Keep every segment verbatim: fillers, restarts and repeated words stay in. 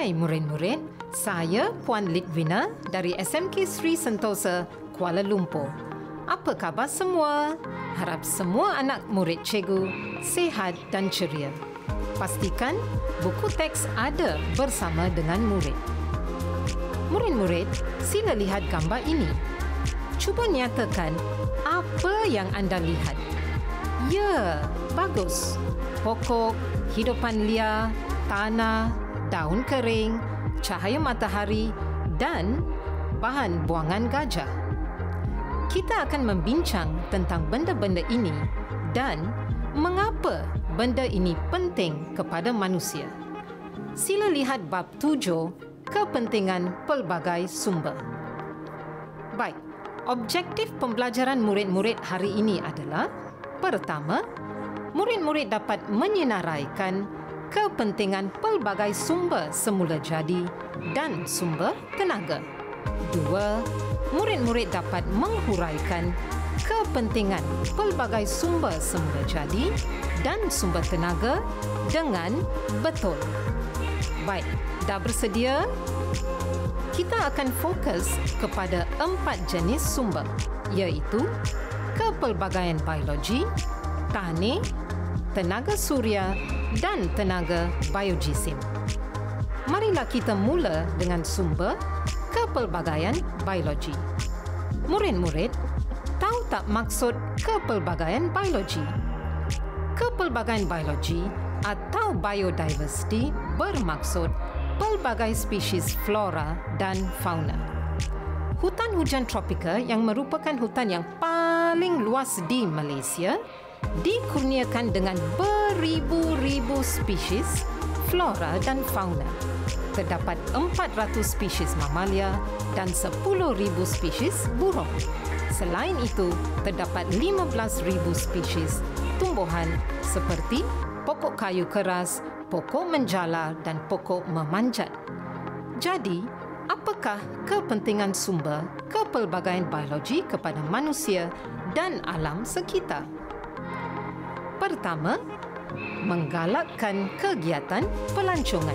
Hai murid-murid, saya Puan Litwina dari S M K Sri Sentosa, Kuala Lumpur. Apa khabar semua? Harap semua anak murid cikgu sihat dan ceria. Pastikan buku teks ada bersama dengan murid. Murid-murid, sila lihat gambar ini. Cuba nyatakan apa yang anda lihat. Ya, bagus. Pokok, hidupan liar, tanah, daun kering, cahaya matahari dan bahan buangan gajah. Kita akan membincang tentang benda-benda ini dan mengapa benda ini penting kepada manusia. Sila lihat bab tujuh, kepentingan pelbagai sumber. Baik, objektif pembelajaran murid-murid hari ini adalah: pertama, murid-murid dapat menyenaraikan kepentingan pelbagai sumber semula jadi dan sumber tenaga. Dua, murid-murid dapat menghuraikan kepentingan pelbagai sumber semula jadi dan sumber tenaga dengan betul. Baik, dah bersedia? Kita akan fokus kepada empat jenis sumber, iaitu kepelbagaian biologi, tani, tenaga suria dan tenaga biojisim. Marilah kita mula dengan sumber kepelbagaian biologi. Murid-murid, tahu tak maksud kepelbagaian biologi? Kepelbagaian biologi atau biodiversity bermaksud pelbagai spesies flora dan fauna. Hutan hujan tropika yang merupakan hutan yang paling luas di Malaysia dikurniakan dengan beribu-ribu spesies flora dan fauna. Terdapat empat ratus spesies mamalia dan sepuluh ribu spesies burung. Selain itu, terdapat lima belas ribu spesies tumbuhan seperti pokok kayu keras, pokok menjalar dan pokok memanjat. Jadi, apakah kepentingan sumber kepelbagaian biologi kepada manusia dan alam sekitar? Pertama, menggalakkan kegiatan pelancongan.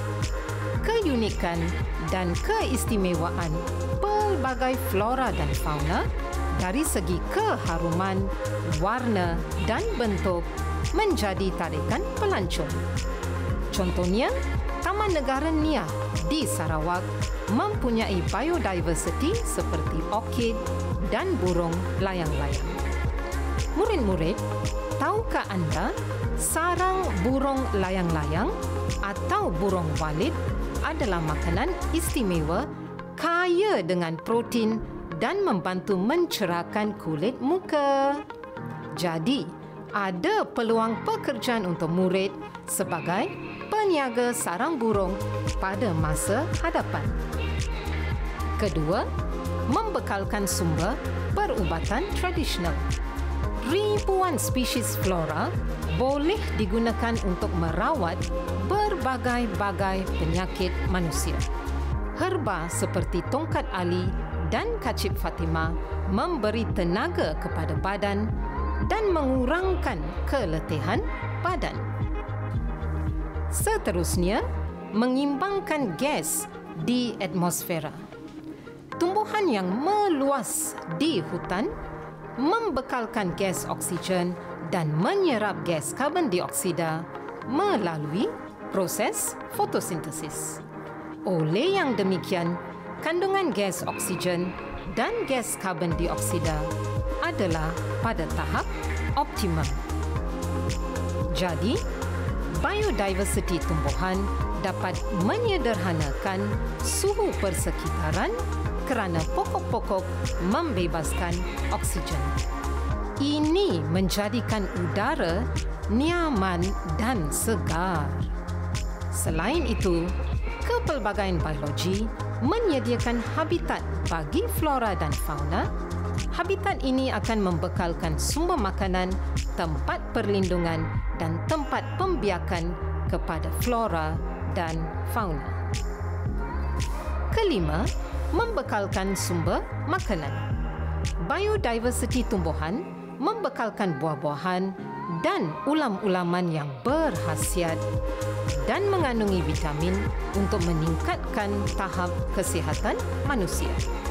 Keunikan dan keistimewaan pelbagai flora dan fauna dari segi keharuman, warna dan bentuk menjadi tarikan pelancong. Contohnya, Taman Negara Nia di Sarawak mempunyai biodiversity seperti orkid dan burung layang-layang. Murid-murid, tahukah anda sarang burung layang-layang atau burung walid adalah makanan istimewa kaya dengan protein dan membantu mencerahkan kulit muka? Jadi, ada peluang pekerjaan untuk murid sebagai peniaga sarang burung pada masa hadapan. Kedua, membekalkan sumber perubatan tradisional. Ribuan spesies flora boleh digunakan untuk merawat berbagai-bagai penyakit manusia. Herba seperti tongkat ali dan kacip Fatimah memberi tenaga kepada badan dan mengurangkan keletihan badan. Seterusnya, mengimbangkan gas di atmosfera. Tumbuhan yang meluas di hutan membekalkan gas oksigen dan menyerap gas karbon dioksida melalui proses fotosintesis. Oleh yang demikian, kandungan gas oksigen dan gas karbon dioksida adalah pada tahap optimum. Jadi, biodiversity tumbuhan dapat menyederhanakan suhu persekitaran kerana pokok-pokok membebaskan oksigen. Ini menjadikan udara nyaman dan segar. Selain itu, kepelbagaian biologi menyediakan habitat bagi flora dan fauna. Habitat ini akan membekalkan sumber makanan, tempat perlindungan dan tempat pembiakan kepada flora dan fauna. Kelima, membekalkan sumber makanan. Biodiversity tumbuhan membekalkan buah-buahan dan ulam-ulaman yang berkhasiat dan mengandungi vitamin untuk meningkatkan tahap kesihatan manusia.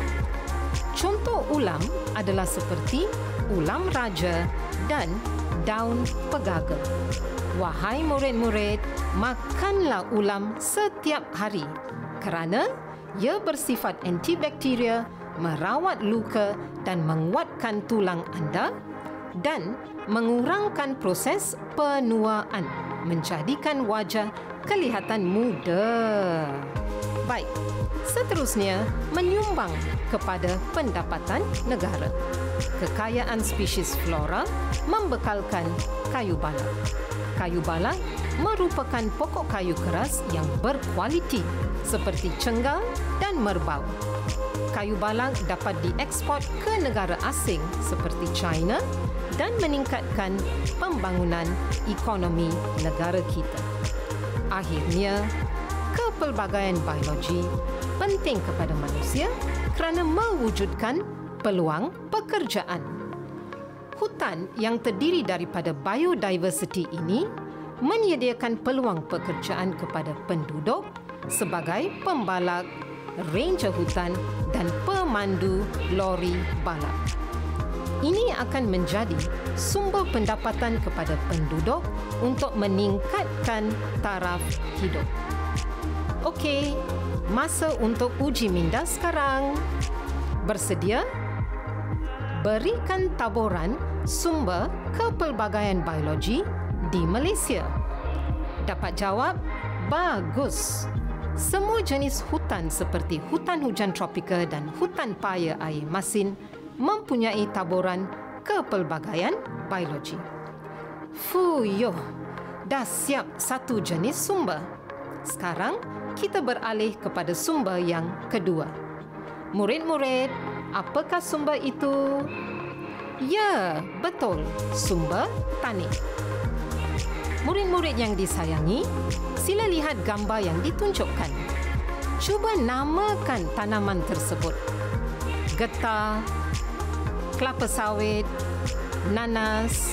Contoh ulam adalah seperti ulam raja dan daun pegaga. Wahai murid-murid, makanlah ulam setiap hari kerana ia bersifat antibakteria, merawat luka dan menguatkan tulang anda dan mengurangkan proses penuaan, menjadikan wajah kelihatan muda. Baik, seterusnya menyumbang kepada pendapatan negara. Kekayaan spesies flora membekalkan kayu balang. Kayu balang merupakan pokok kayu keras yang berkualiti seperti cenggal dan merbau. Kayu balang dapat dieksport ke negara asing seperti China dan meningkatkan pembangunan ekonomi negara kita. Akhirnya, kepelbagaian biologi penting kepada manusia kerana mewujudkan peluang pekerjaan. Hutan yang terdiri daripada biodiversity ini menyediakan peluang pekerjaan kepada penduduk sebagai pembalak, ranger hutan dan pemandu lori balak. Ini akan menjadi sumber pendapatan kepada penduduk untuk meningkatkan taraf hidup. Okey, masa untuk uji minda sekarang. Bersedia? Berikan taburan sumber kepelbagaian biologi di Malaysia. Dapat jawab? Bagus. Semua jenis hutan seperti hutan hujan tropika dan hutan paya air masin mempunyai taburan kepelbagaian biologi. Fuyoh, dah siap satu jenis sumber. Sekarang kita beralih kepada sumber yang kedua. Murid-murid, apakah sumber itu? Ya, betul, sumber tanah. Murid-murid yang disayangi, sila lihat gambar yang ditunjukkan. Cuba namakan tanaman tersebut. Getah, kelapa sawit, nanas,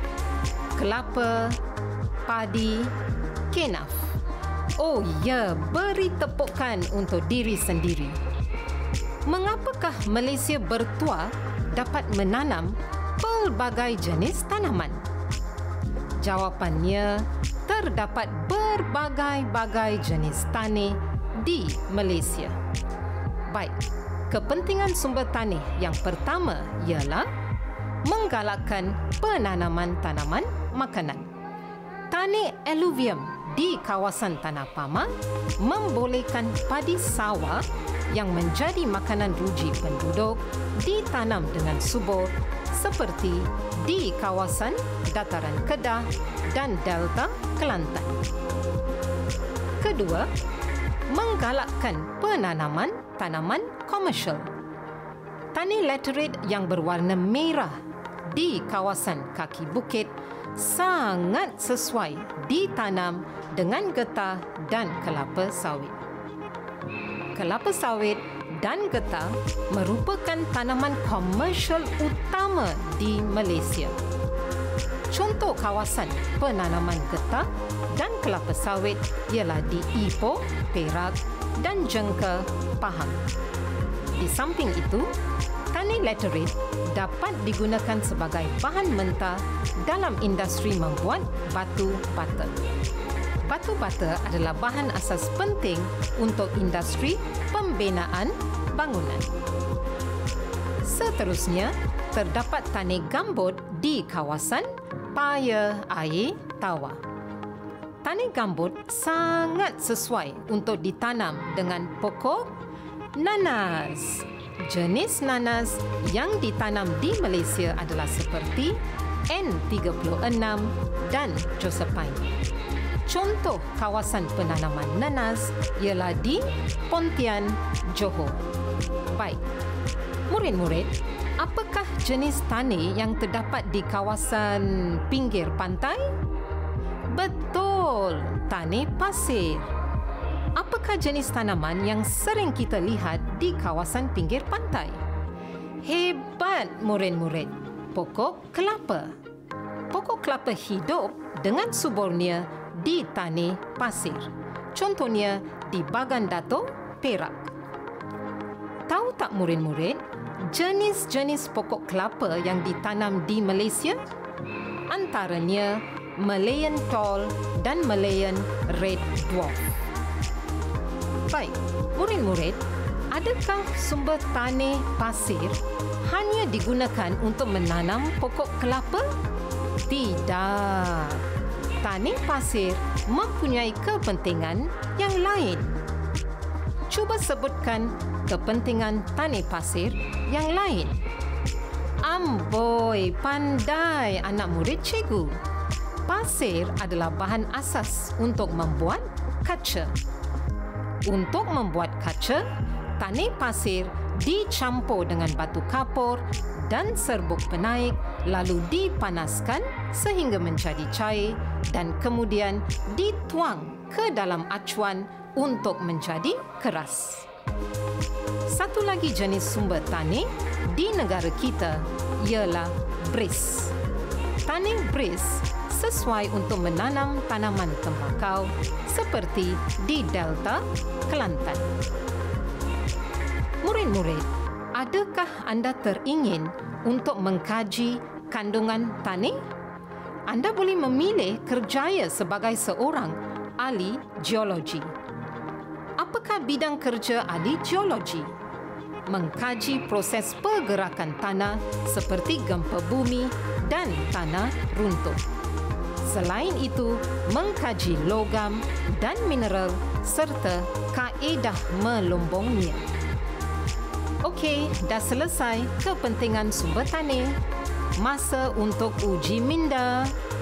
kelapa, padi, kenaf. Oh ya, beri tepukan untuk diri sendiri. Mengapakah Malaysia bertuah dapat menanam pelbagai jenis tanaman? Jawapannya, terdapat berbagai-bagai jenis tanah di Malaysia. Baik, kepentingan sumber tanah yang pertama ialah menggalakkan penanaman tanaman makanan. Tanah alluvium di kawasan Tanah Pama membolehkan padi sawah yang menjadi makanan ruji penduduk ditanam dengan subur seperti di kawasan dataran Kedah dan Delta Kelantan. Kedua, menggalakkan penanaman tanaman komersial. Tanah laterite yang berwarna merah di kawasan kaki bukit sangat sesuai ditanam dengan getah dan kelapa sawit. Kelapa sawit dan getah merupakan tanaman komersial utama di Malaysia. Contoh kawasan penanaman getah dan kelapa sawit ialah di Ipoh, Perak dan Jengka, Pahang. Di samping itu, tanah laterite dapat digunakan sebagai bahan mentah dalam industri membuat batu bata. Batu bata adalah bahan asas penting untuk industri pembinaan bangunan. Seterusnya, terdapat tanah gambut di kawasan paya air tawar. Tanah gambut sangat sesuai untuk ditanam dengan pokok nanas. Jenis nanas yang ditanam di Malaysia adalah seperti N tiga puluh enam dan Josephine. Contoh kawasan penanaman nanas ialah di Pontian, Johor. Baik, murid-murid, apakah jenis tanah yang terdapat di kawasan pinggir pantai? Betul, tanah pasir. Apakah jenis tanaman yang sering kita lihat di kawasan pinggir pantai? Hebat, murid-murid. Pokok kelapa. pokok kelapa hidup dengan suburnya di tanah pasir. Contohnya di Bagan Dato, Perak. Tahu tak murid-murid, jenis-jenis pokok kelapa yang ditanam di Malaysia? Antaranya Malayan Tall dan Malayan Red Dwarf. Baik, murid-murid, adakah sumber tanah pasir hanya digunakan untuk menanam pokok kelapa? Tidak. Tanah pasir mempunyai kepentingan yang lain. Cuba sebutkan kepentingan tanah pasir yang lain. Amboi, pandai anak murid cikgu. Pasir adalah bahan asas untuk membuat kaca. Untuk membuat kaca, tanah pasir dicampur dengan batu kapur dan serbuk penaik, lalu dipanaskan sehingga menjadi cair dan kemudian dituang ke dalam acuan untuk menjadi keras. Satu lagi jenis sumber tanah di negara kita ialah beris. Tanah beris sesuai untuk menanam tanaman tembakau seperti di Delta, Kelantan. Murid-murid, adakah anda teringin untuk mengkaji kandungan tanah? Anda boleh memilih kerjaya sebagai seorang ahli geologi. Apakah bidang kerja ahli geologi? Mengkaji proses pergerakan tanah seperti gempa bumi dan tanah runtuh. Selain itu, mengkaji logam dan mineral serta kaedah melumbungnya. Okey, dah selesai kepentingan sumber tanah. Masa untuk uji minda.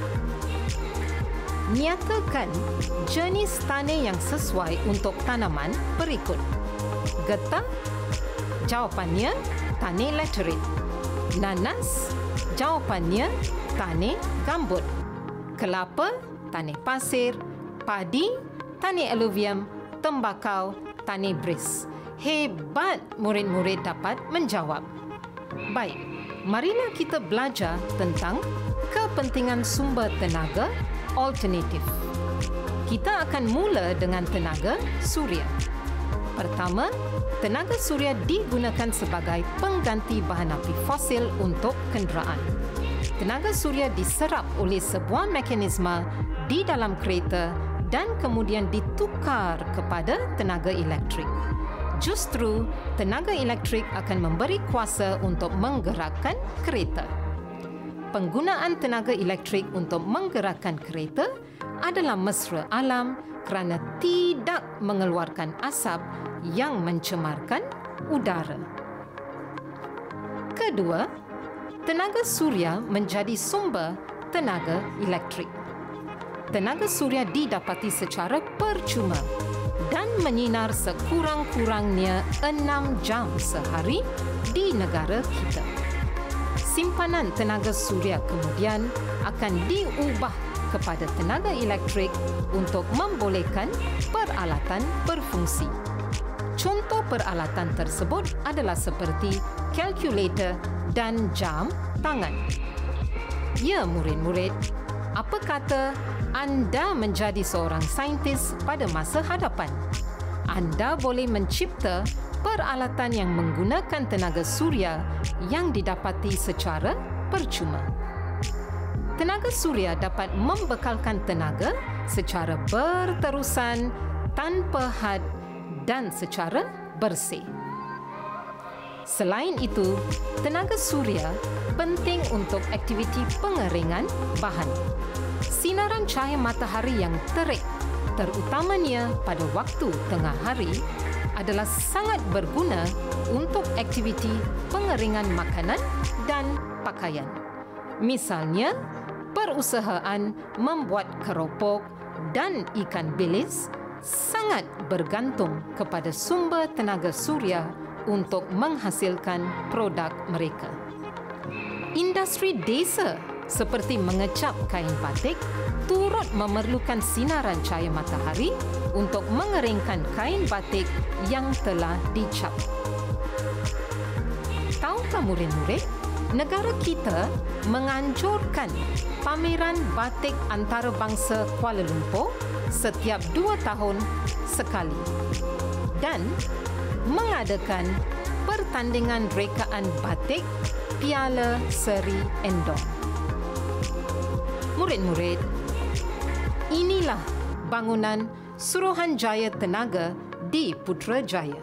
Nyatakan jenis tanah yang sesuai untuk tanaman berikut. Getah, jawapannya tanah laterit. Nanas, jawapannya tanah gambut. Kelapa, tanah pasir. Padi, tanah aluvium. Tembakau, tanah beris. Hebat murid-murid dapat menjawab. Baik, marilah kita belajar tentang kepentingan sumber tenaga alternatif. Kita akan mula dengan tenaga suria. Pertama, tenaga suria digunakan sebagai pengganti bahan api fosil untuk kenderaan. Tenaga suria diserap oleh sebuah mekanisme di dalam kereta dan kemudian ditukar kepada tenaga elektrik. Justru, tenaga elektrik akan memberi kuasa untuk menggerakkan kereta. Penggunaan tenaga elektrik untuk menggerakkan kereta adalah mesra alam kerana tidak mengeluarkan asap yang mencemarkan udara. Kedua, tenaga suria menjadi sumber tenaga elektrik. Tenaga suria didapati secara percuma dan menyinar sekurang-kurangnya enam jam sehari di negara kita. Simpanan tenaga suria kemudian akan diubah kepada tenaga elektrik untuk membolehkan peralatan berfungsi. Contoh peralatan tersebut adalah seperti kalkulator dan jam tangan. Ya, murid-murid, apa kata anda menjadi seorang saintis pada masa hadapan? Anda boleh mencipta peralatan yang menggunakan tenaga suria yang didapati secara percuma. Tenaga suria dapat membekalkan tenaga secara berterusan, tanpa had dan secara bersih. Selain itu, tenaga suria penting untuk aktiviti pengeringan bahan. Sinaran cahaya matahari yang terik, terutamanya pada waktu tengah hari, adalah sangat berguna untuk aktiviti pengeringan makanan dan pakaian. Misalnya, perusahaan membuat keropok dan ikan bilis sangat bergantung kepada sumber tenaga suria untuk menghasilkan produk mereka. Industri desa seperti mengecap kain batik turut memerlukan sinaran cahaya matahari untuk mengeringkan kain batik yang telah dicap. Tahukah murid-murid, negara kita menganjurkan pameran batik antarabangsa Kuala Lumpur setiap dua tahun sekali dan mengadakan pertandingan rekaan batik Piala Seri Endor. Murid-murid, inilah bangunan Suruhanjaya Tenaga di Putrajaya.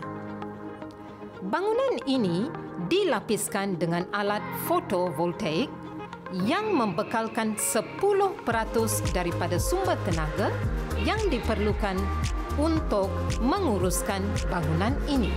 Bangunan ini dilapiskan dengan alat fotovoltaik yang membekalkan sepuluh peratus daripada sumber tenaga yang diperlukan untuk menguruskan bangunan ini.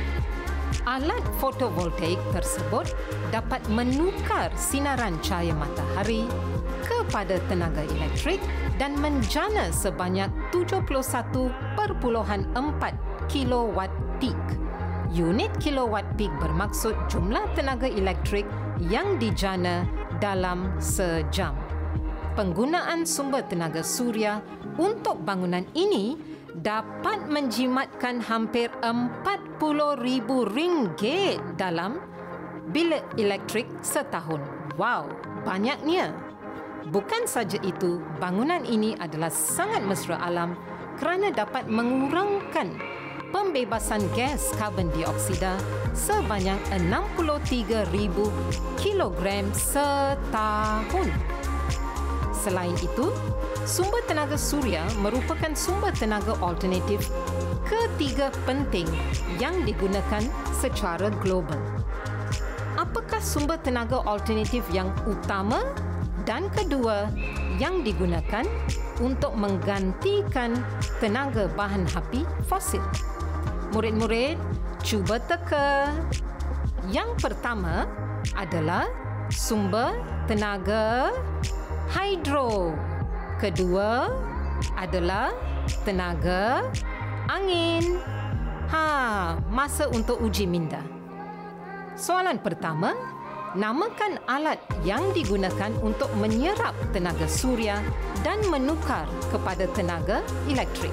Alat fotovoltaik tersebut dapat menukar sinaran cahaya matahari kepada tenaga elektrik dan menjana sebanyak tujuh puluh satu perpuluhan empat kilowatt peak. Unit kilowatt peak bermaksud jumlah tenaga elektrik yang dijana dalam sejam. Penggunaan sumber tenaga suria untuk bangunan ini dapat menjimatkan hampir empat puluh ribu ringgit dalam bil elektrik setahun. Wow, banyaknya. Bukan saja itu, bangunan ini adalah sangat mesra alam kerana dapat mengurangkan pembebasan gas karbon dioksida sebanyak enam puluh tiga ribu kilogram setahun. Selain itu, sumber tenaga suria merupakan sumber tenaga alternatif ketiga penting yang digunakan secara global. Apakah sumber tenaga alternatif yang utama dan kedua yang digunakan untuk menggantikan tenaga bahan api fosil? Murid-murid, cuba teka. Yang pertama adalah sumber tenaga hidro. Kedua adalah tenaga angin. Ha, masa untuk uji minda. Soalan pertama, namakan alat yang digunakan untuk menyerap tenaga suria dan menukar kepada tenaga elektrik.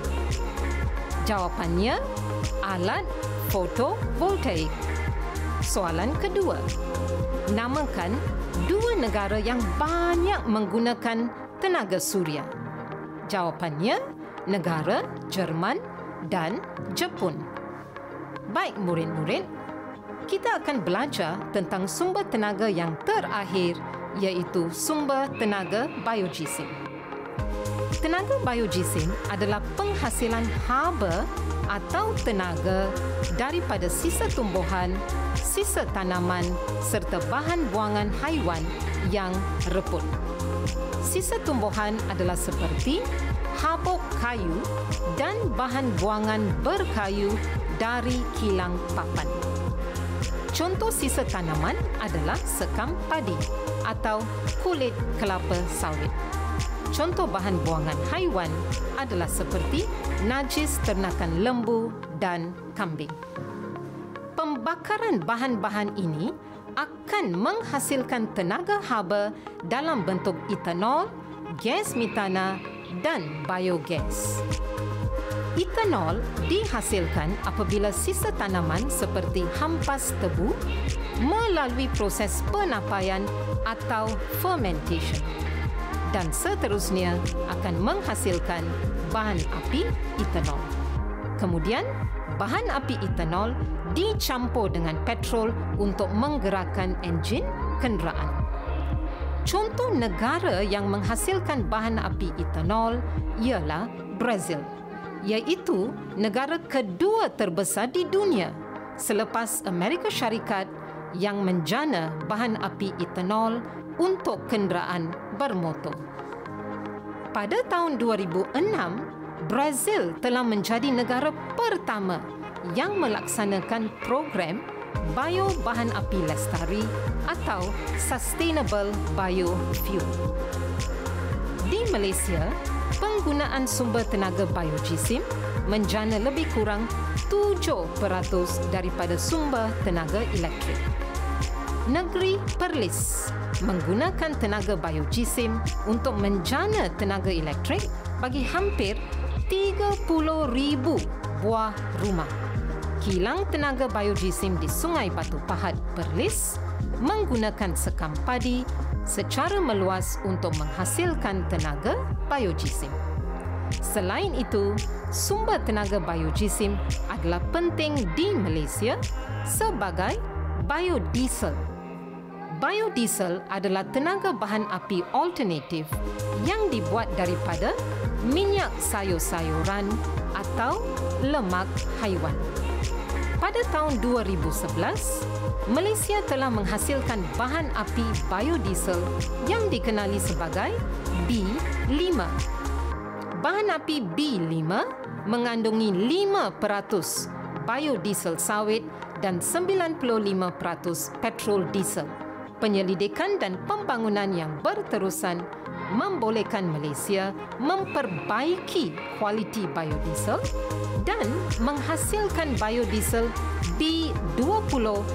Jawapannya, alat fotovoltaik. Soalan kedua, namakan dua negara yang banyak menggunakan tenaga suria. Jawapannya, negara Jerman dan Jepun. Baik murid-murid, kita akan belajar tentang sumber tenaga yang terakhir, iaitu sumber tenaga biogesim. Tenaga biogesim adalah penghasilan haba atau tenaga daripada sisa tumbuhan, sisa tanaman serta bahan buangan haiwan yang reput. Sisa tumbuhan adalah seperti habuk kayu dan bahan buangan berkayu dari kilang papan. Contoh sisa tanaman adalah sekam padi atau kulit kelapa sawit. Contoh bahan buangan haiwan adalah seperti najis ternakan lembu dan kambing. Pembakaran bahan-bahan ini akan menghasilkan tenaga haba dalam bentuk etanol, gas metana dan biogas. Etanol dihasilkan apabila sisa tanaman seperti hampas tebu melalui proses penapaian atau fermentation dan seterusnya akan menghasilkan bahan api etanol. Kemudian, bahan api etanol dicampur dengan petrol untuk menggerakkan enjin kenderaan. Contoh negara yang menghasilkan bahan api etanol ialah Brazil, iaitu negara kedua terbesar di dunia selepas Amerika Syarikat yang menjana bahan api etanol untuk kenderaan bermotor. Pada tahun dua ribu enam, Brazil telah menjadi negara pertama yang melaksanakan program bio bahan api lestari atau Sustainable Biofuel. Di Malaysia, penggunaan sumber tenaga biogesim menjana lebih kurang tujuh peratus daripada sumber tenaga elektrik. Negeri Perlis menggunakan tenaga biogesim untuk menjana tenaga elektrik bagi hampir tiga puluh ribu buah rumah. Kilang tenaga biogesim di Sungai Batu Pahat, Perlis menggunakan sekam padi secara meluas untuk menghasilkan tenaga biojisim. Selain itu, sumber tenaga biojisim adalah penting di Malaysia sebagai biodiesel. Biodiesel adalah tenaga bahan api alternatif yang dibuat daripada minyak sayur-sayuran atau lemak haiwan. Pada tahun dua ribu sebelas, Malaysia telah menghasilkan bahan api biodiesel yang dikenali sebagai B lima. Bahan api B lima mengandungi lima peratus biodiesel sawit dan sembilan puluh lima peratus petrol diesel. Penyelidikan dan pembangunan yang berterusan membolehkan Malaysia memperbaiki kualiti biodiesel dan menghasilkan biodiesel B dua puluh.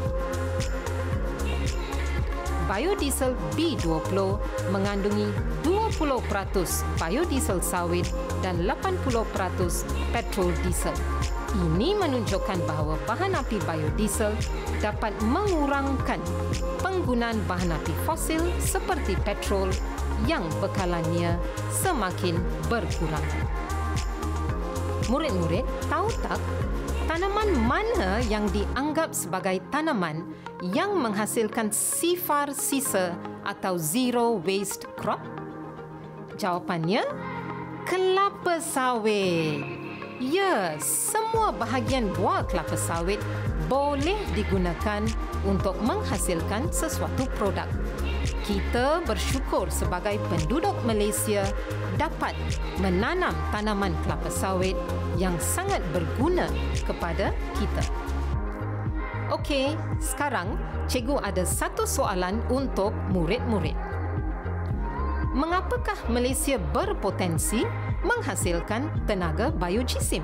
Biodiesel B dua puluh mengandungi dua puluh peratus biodiesel sawit dan lapan puluh peratus petrol diesel. Ini menunjukkan bahawa bahan api biodiesel dapat mengurangkan penggunaan bahan api fosil seperti petrol yang bekalannya semakin berkurang. Murid-murid, tahu tak tanaman mana yang dianggap sebagai tanaman yang menghasilkan sifar sisa atau zero waste crop? Jawapannya, kelapa sawit. Ya, semua bahagian buah kelapa sawit boleh digunakan untuk menghasilkan sesuatu produk. Kita bersyukur sebagai penduduk Malaysia dapat menanam tanaman kelapa sawit yang sangat berguna kepada kita. Okey, sekarang cikgu ada satu soalan untuk murid-murid. Mengapakah Malaysia berpotensi menghasilkan tenaga biojisim?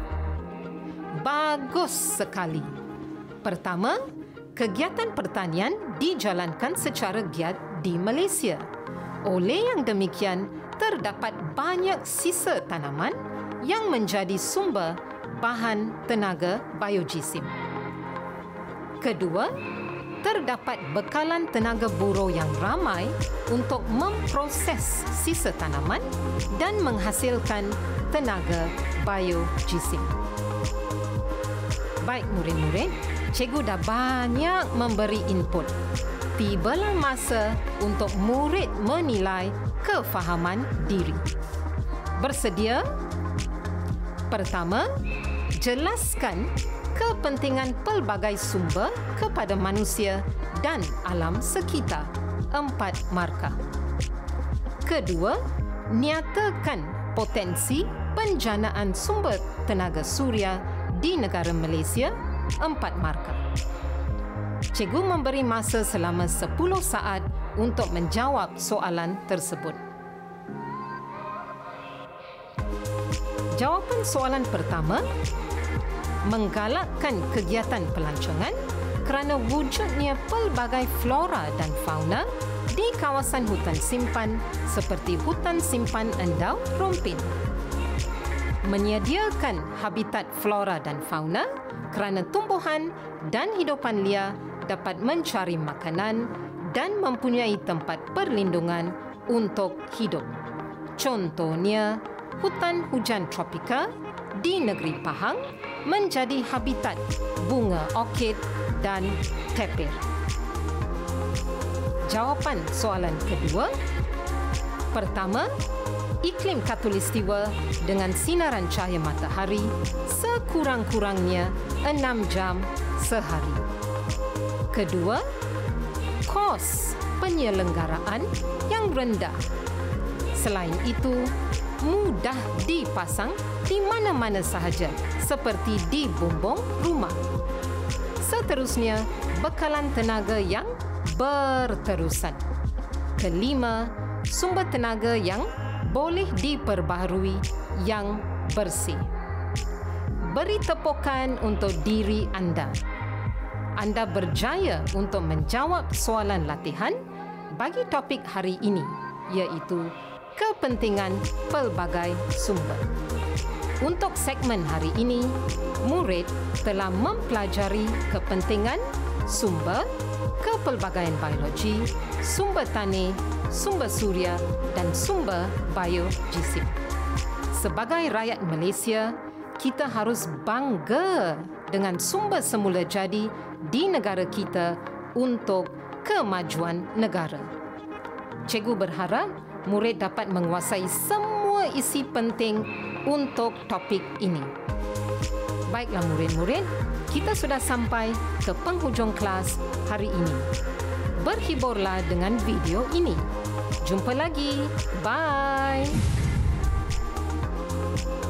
Bagus sekali. Pertama, kegiatan pertanian dijalankan secara giat di Malaysia. Oleh yang demikian, terdapat banyak sisa tanaman yang menjadi sumber bahan tenaga biojisim. Kedua, terdapat bekalan tenaga buruh yang ramai untuk memproses sisa tanaman dan menghasilkan tenaga biojisim. Baik murid-murid, cikgu dah banyak memberi input. Tibalah masa untuk murid menilai kefahaman diri. Bersedia? Pertama, jelaskan kepentingan pelbagai sumber kepada manusia dan alam sekitar. Empat markah. Kedua, nyatakan potensi penjanaan sumber tenaga suria di negara Malaysia. Empat markah. Cikgu memberi masa selama sepuluh saat untuk menjawab soalan tersebut. Jawapan soalan pertama, menggalakkan kegiatan pelancongan kerana wujudnya pelbagai flora dan fauna di kawasan hutan simpan seperti hutan simpan Endau Rompin. Menyediakan habitat flora dan fauna kerana tumbuhan dan hidupan liar dapat mencari makanan dan mempunyai tempat perlindungan untuk hidup. Contohnya, hutan hujan tropika di negeri Pahang menjadi habitat bunga orkid dan tapir. Jawapan soalan kedua. Pertama, iklim khatulistiwa dengan sinaran cahaya matahari sekurang-kurangnya enam jam sehari. Kedua, kos penyelenggaraan yang rendah. Selain itu, mudah dipasang di mana-mana sahaja seperti di bumbung rumah. Seterusnya, bekalan tenaga yang berterusan. Kelima, sumber tenaga yang boleh diperbaharui yang bersih. Beri tepukan untuk diri anda. Anda berjaya untuk menjawab soalan latihan bagi topik hari ini, iaitu kepentingan pelbagai sumber. Untuk segmen hari ini, murid telah mempelajari kepentingan sumber, kepelbagaian biologi, sumber tanah, sumber suria dan sumber biogeosim. Sebagai rakyat Malaysia, kita harus bangga dengan sumber semula jadi di negara kita untuk kemajuan negara. Cikgu berharap murid dapat menguasai semua isi penting untuk topik ini. Baiklah murid-murid, kita sudah sampai ke penghujung kelas hari ini. Berhiburlah dengan video ini. Jumpa lagi. Bye.